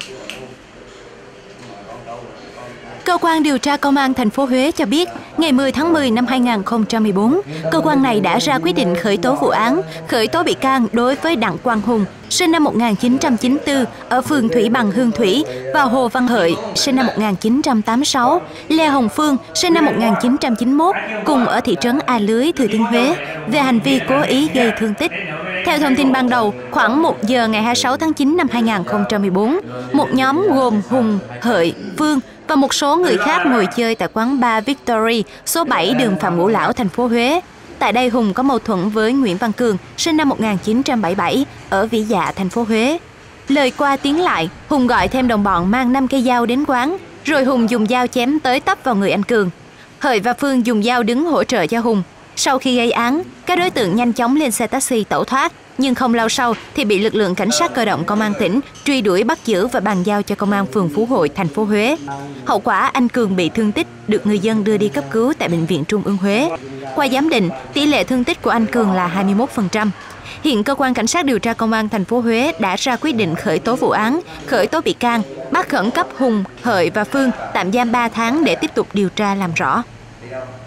Cơ quan điều tra Công an thành phố Huế cho biết, ngày 10 tháng 10 năm 2014, cơ quan này đã ra quyết định khởi tố vụ án, khởi tố bị can đối với Đặng Quang Hùng, sinh năm 1994, ở phường Thủy Bằng, Hương Thủy, và Hồ Văn Hợi, sinh năm 1986, Lê Hồng Phương, sinh năm 1991, cùng ở thị trấn A Lưới, Thừa Thiên Huế, về hành vi cố ý gây thương tích. Theo thông tin ban đầu, khoảng 1 giờ ngày 26 tháng 9 năm 2014, một nhóm gồm Hùng, Hợi, Phương và một số người khác ngồi chơi tại quán bar Victory, số 7 đường Phạm Ngũ Lão, thành phố Huế. Tại đây, Hùng có mâu thuẫn với Nguyễn Văn Cường, sinh năm 1977, ở Vĩ Dạ, thành phố Huế. Lời qua tiếng lại, Hùng gọi thêm đồng bọn mang 5 cây dao đến quán, rồi Hùng dùng dao chém tới tấp vào người anh Cường. Hợi và Phương dùng dao đứng hỗ trợ cho Hùng. Sau khi gây án, các đối tượng nhanh chóng lên xe taxi tẩu thoát, nhưng không lâu sau thì bị lực lượng cảnh sát cơ động công an tỉnh truy đuổi bắt giữ và bàn giao cho công an phường Phú Hội, thành phố Huế. Hậu quả, anh Cường bị thương tích, được người dân đưa đi cấp cứu tại Bệnh viện Trung ương Huế. Qua giám định, tỷ lệ thương tích của anh Cường là 21%. Hiện cơ quan cảnh sát điều tra công an thành phố Huế đã ra quyết định khởi tố vụ án, khởi tố bị can, bắt khẩn cấp Hùng, Hợi và Phương, tạm giam 3 tháng để tiếp tục điều tra làm rõ.